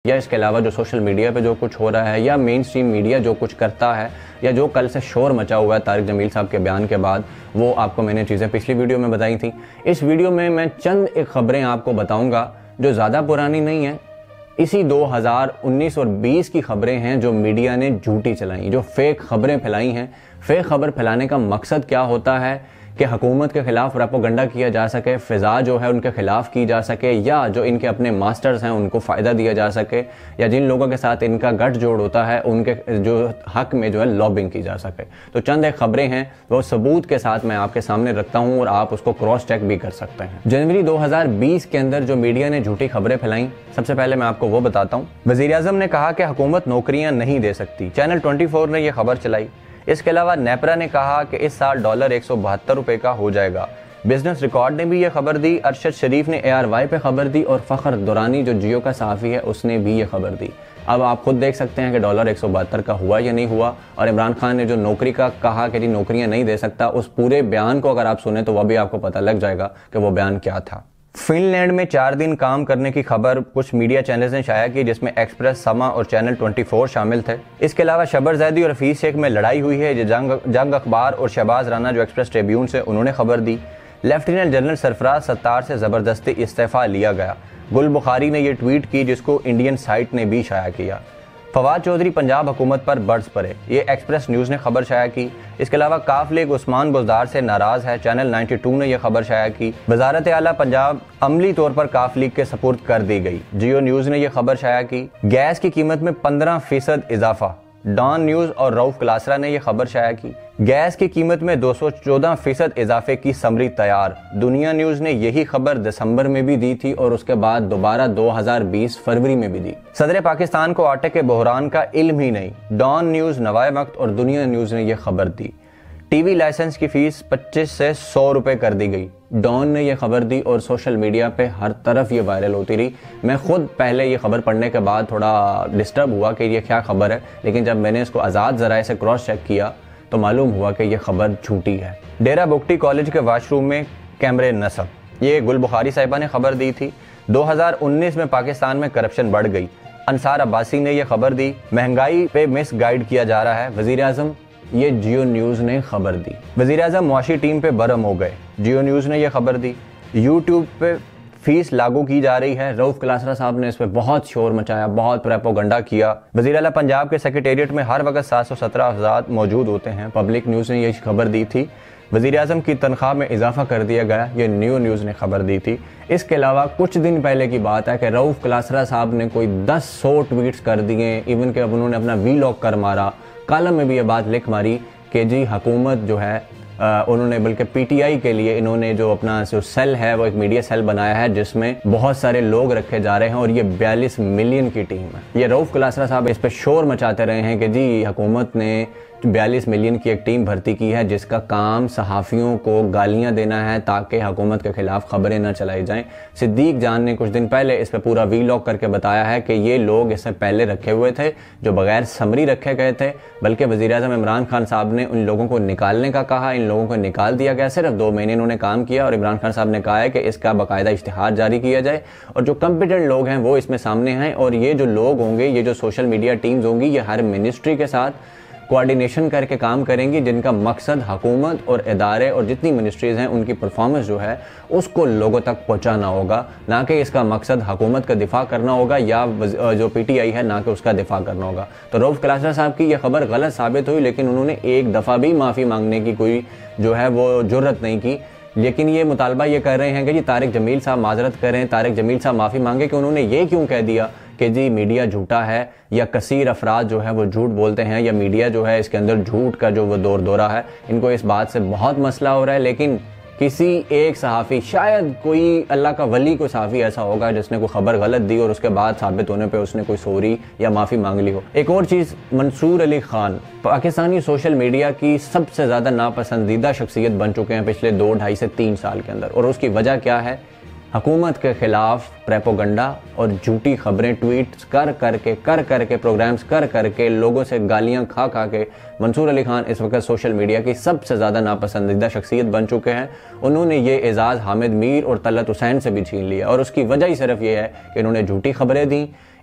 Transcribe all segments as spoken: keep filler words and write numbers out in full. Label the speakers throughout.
Speaker 1: या इसके अलावा जो सोशल मीडिया पे जो कुछ हो रहा है या मेन स्ट्रीम मीडिया जो कुछ करता है या जो कल से शोर मचा हुआ है तारिक जमील साहब के बयान के बाद, वो आपको मैंने चीज़ें पिछली वीडियो में बताई थी। इस वीडियो में मैं चंद एक खबरें आपको बताऊंगा जो ज़्यादा पुरानी नहीं है, इसी दो हज़ार उन्नीस और बीस की खबरें हैं जो मीडिया ने झूठी चलाई, जो फेक खबरें फैलाई हैं। फेक खबर फैलाने का मकसद क्या होता है कि हुकूमत के खिलाफ प्रोपेगेंडा किया जा सके, फ़िज़ा जो है उनके खिलाफ की जा सके, या जो इनके अपने मास्टर्स हैं उनको फ़ायदा दिया जा सके, या जिन लोगों के साथ इनका गठजोड़ होता है उनके जो हक में जो है लॉबिंग की जा सके। तो चंद एक खबरें हैं वो सबूत के साथ मैं आपके सामने रखता हूँ और आप उसको क्रॉस चेक भी कर सकते हैं। जनवरी दो हज़ार बीस के अंदर जो मीडिया ने झूठी खबरें फैलाई, सबसे पहले मैं आपको वो बताता हूँ। वज़ीर-ए-आज़म ने कहा कि हुकूमत नौकरियाँ नहीं दे सकती, चैनल ट्वेंटी फोर ने यह खबर चलाई। इसके अलावा नेपरा ने कहा कि इस साल डॉलर एक सौ बहत्तर रुपये का हो जाएगा। बिजनेस रिकॉर्ड ने भी ये खबर दी, अरशद शरीफ ने ए आर वाई पे खबर दी और फ़खर दुरानी जो जियो का सहाफ़ी है उसने भी ये खबर दी। अब आप खुद देख सकते हैं कि डॉलर एक सौ बहत्तर का हुआ या नहीं हुआ। और इमरान खान ने जो नौकरी का कहा कि जी नौकरियां नहीं दे सकता, उस पूरे बयान को अगर आप सुने तो वह भी आपको पता लग जाएगा कि वो बयान क्या था। फिनलैंड में चार दिन काम करने की खबर कुछ मीडिया चैनल्स ने शाया की, जिसमें एक्सप्रेस, समा और चैनल ट्वेंटी फोर शामिल थे। इसके अलावा शबर जैदी और हफीज शेख में लड़ाई हुई है, जो जंग जंग अखबार और शहबाज राना जो एक्सप्रेस ट्रिब्यून से उन्होंने खबर दी। लेफ्टिनेंट जनरल सरफराज सत्तार से ज़बरदस्ती इस्तीफ़ा लिया गया। गुल बुखारी ने यह ट्वीट की जिसको इंडियन साइट ने भी शाया किया। फवाद चौधरी पंजाब हुकूमत पर बर्ड्स पड़े, ये एक्सप्रेस न्यूज़ ने खबर शाया की। इसके अलावा काफ लीग उस्मान बुज़दार से नाराज़ है, चैनल नाइन्टी टू ने यह खबर शाया की। वज़ारत आला पंजाब अमली तौर पर काफ लीग के सपुर्द कर दी गई, जियो न्यूज़ ने यह खबर शाया की। गैस की कीमत में पंद्रह फीसद इजाफा, डॉन न्यूज़ और रऊफ क्लासरा ने यह खबर शाया की। गैस की कीमत में दो सौ चौदह फीसद इजाफे की समरी तैयार, दुनिया न्यूज़ ने यही खबर दिसंबर में भी दी थी और उसके बाद दोबारा दो हज़ार बीस फरवरी में भी दी। सदर पाकिस्तान को आटे के बहरान का इल्म ही नहीं, डॉन न्यूज़, नवाए वक्त और दुनिया न्यूज़ ने यह खबर दी। टीवी लाइसेंस की फीस पच्चीस से सौ रुपए कर दी गई, डॉन ने यह खबर दी और सोशल मीडिया पे हर तरफ ये वायरल होती रही। मैं खुद पहले ये खबर पढ़ने के बाद थोड़ा डिस्टर्ब हुआ कि ये क्या खबर है, लेकिन जब मैंने इसको आज़ाद ज़राए से क्रॉस चेक किया तो मालूम हुआ कि यह खबर झूठी है। डेरा बुगटी कॉलेज के वाशरूम में कैमरे नस्ब, ये गुल बुखारी साहिबा ने खबर दी थी। दो हज़ार उन्नीस में पाकिस्तान में करप्शन बढ़ गई, अंसार अब्बासी ने यह खबर दी। महंगाई पे मिस गाइड किया जा रहा है, वज़ीर-ए-आज़म, ये जियो न्यूज़ ने खबर दी। वज़ीर-ए-आज़म मुआशी टीम पे बरम हो गए, जियो न्यूज़ ने यह खबर दी। यूट्यूब पे फीस लागू की जा रही है, रऊफ क्लासरा साहब ने इस पर बहुत शोर मचाया, बहुत प्रोपेगेंडा किया। वज़ीर आला पंजाब के सेक्रेटेरिएट में हर वक्त सात सौ सत्रह अफराद मौजूद होते हैं, पब्लिक न्यूज़ ने यह खबर दी थी। वज़ीर-ए-आज़म की तनख्वाह में इजाफा कर दिया गया, ये न्यू न्यूज़ ने खबर दी थी। इसके अलावा कुछ दिन पहले की बात है कि रऊफ क्लासरा साहब ने कोई दस सौ ट्वीट्स कर दिए, इवन के अब उन्होंने अपना वी लॉग कर मारा, कॉलम में भी ये बात लिख मारी कि जी हुकूमत जो है आ, उन्होंने बल्कि पीटीआई के लिए इन्होंने जो अपना जो सेल है वो एक मीडिया सेल बनाया है जिसमें बहुत सारे लोग रखे जा रहे हैं और ये बयालीस मिलियन की टीम है। ये रऊफ क्लासरा साहब इस पर शोर मचाते रहे हैं कि जी हुकूमत ने बयालीस मिलियन की एक टीम भर्ती की है जिसका काम सहाफ़ियों को गालियां देना है ताकि हुकूमत के खिलाफ खबरें न चलाई जाएं। सिद्दीक जान ने कुछ दिन पहले इस पर पूरा वीलॉग करके बताया है कि ये लोग इससे पहले रखे हुए थे जो बगैर समरी रखे गए थे, बल्कि वज़ीर-ए-आज़म इमरान खान साहब ने उन लोगों को निकालने का कहा, इन लोगों को निकाल दिया गया। सिर्फ दो महीने इन्होंने काम किया और इमरान खान साहब ने कहा है कि इसका बाकायदा इश्तिहार जारी किया जाए और जो कम्पिटेंट लोग हैं वो इसमें सामने हैं। और ये जो लोग होंगे, ये जो सोशल मीडिया टीम्स होंगी, ये हर मिनिस्ट्री के साथ कोऑर्डिनेशन करके काम करेंगी जिनका मकसद हुकूमत और इदारे और जितनी मिनिस्ट्रीज़ हैं उनकी परफॉर्मेंस जो है उसको लोगों तक पहुंचाना होगा, ना कि इसका मकसद हुकूमत का दिफा करना होगा या जो पीटीआई है ना कि उसका दिफा करना होगा। तो रऊफ क्लासरा साहब की यह खबर गलत साबित हुई, लेकिन उन्होंने एक दफ़ा भी माफ़ी मांगने की कोई जो है वो जुर्रत नहीं की। लेकिन ये मुतालबा ये कर रहे हैं कि जी तारिक जमील साहब माजरत करें, तारिक जमील साहब माफ़ी मांगे कि उन्होंने ये क्यों कह दिया कि जी मीडिया झूठा है या कसीर अफराद जो है वो झूठ बोलते हैं या मीडिया जो है इसके अंदर झूठ का जो वो दौर दौरा है। इनको इस बात से बहुत मसला हो रहा है, लेकिन किसी एक सहाफ़ी, शायद कोई अल्लाह का वली कोई सहाफ़ी ऐसा होगा जिसने कोई खबर गलत दी और उसके बाद साबित होने पे उसने कोई सॉरी या माफ़ी मांग ली हो। एक और चीज़, मंसूर अली खान पाकिस्तानी सोशल मीडिया की सबसे ज़्यादा नापसंदीदा शख्सियत बन चुके हैं पिछले दो ढाई से तीन साल के अंदर। और उसकी वजह क्या है? हुकूमत के खिलाफ प्रोपेगेंडा और झूठी खबरें ट्वीट्स कर करके कर करके प्रोग्राम्स कर करके लोगों से गालियां खा खा के मंसूर अली खान इस वक्त सोशल मीडिया की सबसे ज़्यादा नापसंदीदा शख्सियत बन चुके हैं। उन्होंने ये एजाज़ हामिद मीर और तलत हुसैन से भी छीन लिया और उसकी वजह ही सिर्फ ये है कि इन्होंने झूठी खबरें दी,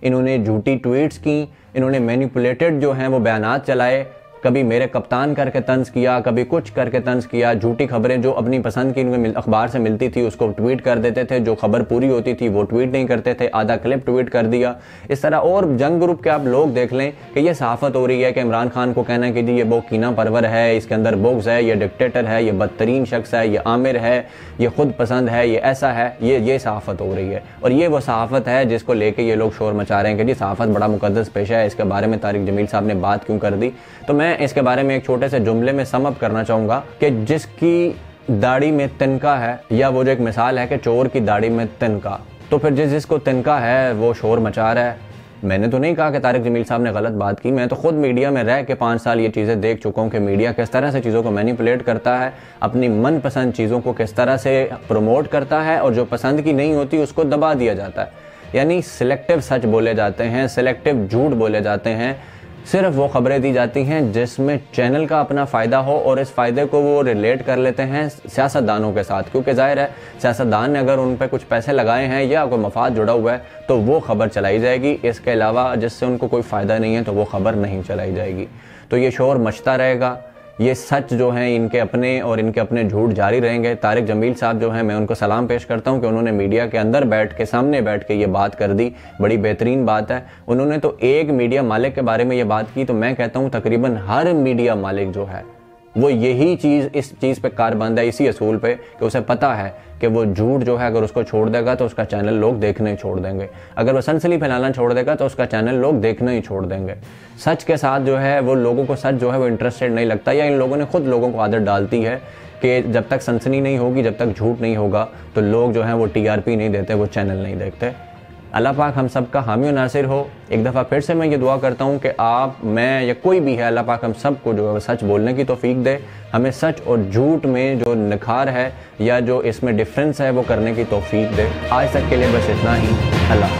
Speaker 1: इन्होंने झूठी ट्वीट्स की, इन्होंने मैनिपुलेटेड जो हैं वो बयानात चलाए, कभी मेरे कप्तान करके तंज किया, कभी कुछ करके तंज किया, झूठी खबरें जो अपनी पसंद की इनमें अखबार से मिलती थी उसको ट्वीट कर देते थे, जो खबर पूरी होती थी वो ट्वीट नहीं करते थे, आधा क्लिप ट्वीट कर दिया इस तरह। और जंग ग्रुप के आप लोग देख लें कि ये सहाफत हो रही है कि इमरान खान को कहना है कि जी ये बहुत कीना परवर है, इसके अंदर बुग़्ज़ है, ये डिक्टेटर है, ये बदतरीन शख्स है, ये आमिर है, ये खुद पसंद है, ये ऐसा है, ये ये सहाफत हो रही है। और ये वो सहाफत है जिसको लेके ये लोग शोर मचा रहे हैं कि जी सहाफत बड़ा मुकद्दस पेशा है। इसके बारे में तारिक जमील साहब ने बात क्यों कर दी, तो मैं इसके बारे में एक छोटे से जुमले में सम अप करना चाहूँगा कि जिसकी दाढ़ी में तिनका है, या वो जो एक मिसाल है कि चोर की दाढ़ी में तिनका, तो फिर जिस जिसको तिनका है वो शोर मचा रहा है। मैंने तो नहीं कहा कि तारिक जमील साहब ने गलत बात की, मैं तो खुद मीडिया में रह के पाँच साल ये चीज़ें देख चुका हूँ कि मीडिया किस तरह से चीज़ों को मैनिपुलेट करता है, अपनी मनपसंद चीज़ों को किस तरह से प्रमोट करता है, और जो पसंद की नहीं होती उसको दबा दिया जाता है। यानी सिलेक्टिव सच बोले जाते हैं, सिलेक्टिव झूठ बोले जाते हैं, सिर्फ वो खबरें दी जाती हैं जिसमें चैनल का अपना फ़ायदा हो, और इस फ़ायदे को वो रिलेट कर लेते हैं सियासतदानों के साथ, क्योंकि ज़ाहिर है सियासतदान ने अगर उन पर कुछ पैसे लगाए हैं या कोई मफाद जुड़ा हुआ है तो वो खबर चलाई जाएगी। इसके अलावा जिससे उनको कोई फ़ायदा नहीं है तो वो खबर नहीं चलाई जाएगी। तो ये शोर मचता रहेगा, ये सच जो हैं इनके अपने और इनके अपने झूठ जारी रहेंगे। तारिक जमील साहब जो हैं मैं उनको सलाम पेश करता हूं कि उन्होंने मीडिया के अंदर बैठ के, सामने बैठ के ये बात कर दी, बड़ी बेहतरीन बात है। उन्होंने तो एक मीडिया मालिक के बारे में ये बात की, तो मैं कहता हूं तकरीबन हर मीडिया मालिक जो है वो यही चीज़, इस चीज़ पे कारबंद है, इसी असूल पे कि उसे पता है कि वो झूठ जो है अगर उसको छोड़ देगा तो उसका चैनल लोग देखना ही छोड़ देंगे, अगर वो सनसनी फैलाना छोड़ देगा तो उसका चैनल लोग देखना ही छोड़ देंगे। सच के साथ जो है वो लोगों को सच जो है वो इंटरेस्टेड नहीं लगता, या इन लोगों ने खुद लोगों को आदत डालती है कि जब तक सनसनी नहीं होगी, जब तक झूठ नहीं होगा तो लोग जो हैं वो टी आर पी नहीं देते, वो चैनल नहीं देखते। अल्लाह पाक हम सब का हामी और नासिर हो। एक दफ़ा फिर से मैं ये दुआ करता हूँ कि आप, मैं या कोई भी है, अल्लाह पाक हम सब को जो है सच बोलने की तौफीक दे, हमें सच और झूठ में जो निखार है या जो इसमें डिफरेंस है वो करने की तौफीक दे। आज तक के लिए बस इतना ही। अल्लाह।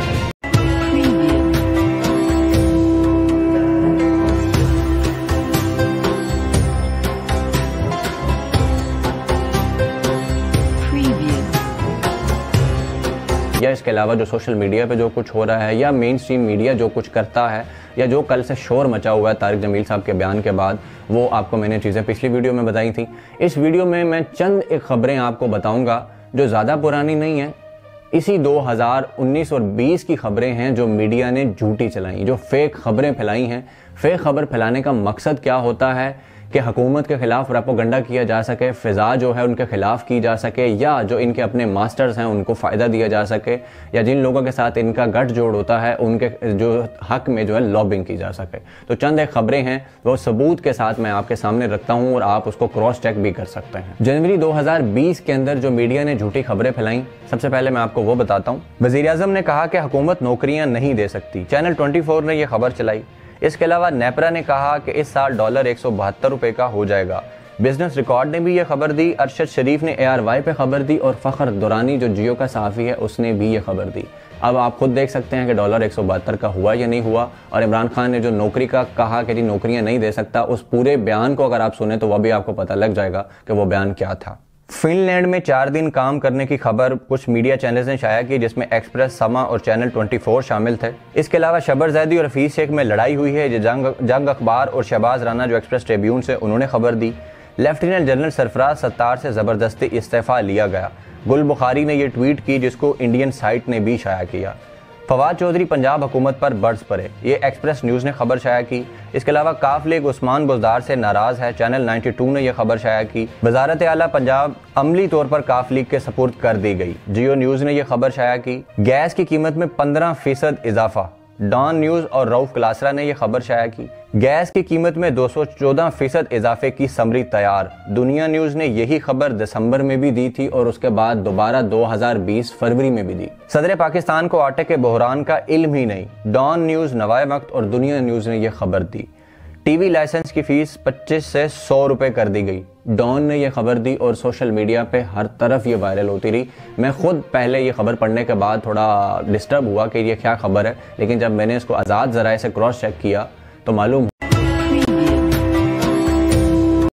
Speaker 1: या इसके अलावा जो सोशल मीडिया पे जो कुछ हो रहा है, या मेन स्ट्रीम मीडिया जो कुछ करता है, या जो कल से शोर मचा हुआ है तारिक जमील साहब के बयान के बाद, वो आपको मैंने चीज़ें पिछली वीडियो में बताई थी। इस वीडियो में मैं चंद एक खबरें आपको बताऊंगा जो ज़्यादा पुरानी नहीं है, इसी दो हज़ार उन्नीस और बीस की खबरें हैं जो मीडिया ने झूठी चलाई, जो फेक खबरें फैलाई हैं। फेक खबर फैलाने का मकसद क्या होता है कि हुकूमत के खिलाफ प्रोपेगेंडा किया जा सके, फ़िज़ा जो है उनके खिलाफ की जा सके, या जो इनके अपने मास्टर्स हैं उनको फ़ायदा दिया जा सके, या जिन लोगों के साथ इनका गठजोड़ होता है उनके जो हक में जो है लॉबिंग की जा सके। तो चंद एक खबरें हैं वो सबूत के साथ मैं आपके सामने रखता हूँ और आप उसको क्रॉस चेक भी कर सकते हैं। जनवरी दो हज़ार बीस के अंदर जो मीडिया ने झूठी खबरें फैलाई, सबसे पहले मैं आपको वो बताता हूँ। वज़ीर-ए-आज़म ने कहा कि हुकूमत नौकरियाँ नहीं दे सकती, चैनल ट्वेंटी फोर ने यह खबर चलाई। इसके अलावा नेपरा ने कहा कि इस साल डॉलर एक सौ बहत्तर रुपये का हो जाएगा। बिजनेस रिकॉर्ड ने भी ये खबर दी, अरशद शरीफ ने ए आर वाई पे खबर दी, और फ़खर दुरानी जो जियो का सहाफ़ी है उसने भी ये खबर दी। अब आप खुद देख सकते हैं कि डॉलर एक सौ बहत्तर का हुआ या नहीं हुआ। और इमरान खान ने जो नौकरी का कहा कि जी नौकरियां नहीं दे सकता, उस पूरे बयान को अगर आप सुने तो वह भी आपको पता लग जाएगा कि वो बयान क्या था। फिनलैंड में चार दिन काम करने की खबर कुछ मीडिया चैनल्स ने शाया की, जिसमें एक्सप्रेस, समा और चैनल ट्वेंटी फोर शामिल थे। इसके अलावा शबर जैदी और हफीज शेख में लड़ाई हुई है, जो जंग जंग अखबार और शहबाज राना जो एक्सप्रेस ट्रिब्यून से उन्होंने खबर दी। लेफ्टिनेंट जनरल सरफराज सत्तार से ज़बरदस्ती इस्तीफ़ा लिया गया। गुल बुखारी ने यह ट्वीट की जिसको इंडियन साइट ने भी शाया किया। फवाद चौधरी पंजाब हुकूमत पर बर्ड्स पड़े, ये एक्सप्रेस न्यूज़ ने खबर शाया की। इसके अलावा काफ लीग उस्मान बुज़दार से नाराज़ है, चैनल नाइन्टी टू ने यह खबर शाया की। वजारत आला पंजाब अमली तौर पर काफ लीग के सपुर्द कर दी गई, जियो न्यूज़ ने यह खबर शाया की। गैस की कीमत में पंद्रह फीसद इजाफा, डॉन न्यूज़ और रऊफ क्लासरा ने यह खबर शाया की। गैस की कीमत में दो सौ चौदह फीसद इजाफे की समरी तैयार, दुनिया न्यूज़ ने यही खबर दिसंबर में भी दी थी और उसके बाद दोबारा दो हज़ार बीस फरवरी में भी दी। सदर पाकिस्तान को आटे के बहरान का इल्म ही नहीं, डॉन न्यूज़, नवाए वक्त और दुनिया न्यूज़ ने यह खबर दी। टीवी लाइसेंस की फीस पच्चीस से सौ रुपए कर दी गई, डॉन ने यह खबर दी और सोशल मीडिया पे हर तरफ ये वायरल होती रही। मैं खुद पहले ये खबर पढ़ने के बाद थोड़ा डिस्टर्ब हुआ कि ये क्या खबर है, लेकिन जब मैंने इसको आज़ाद ज़राए से क्रॉस चेक किया तो मालूम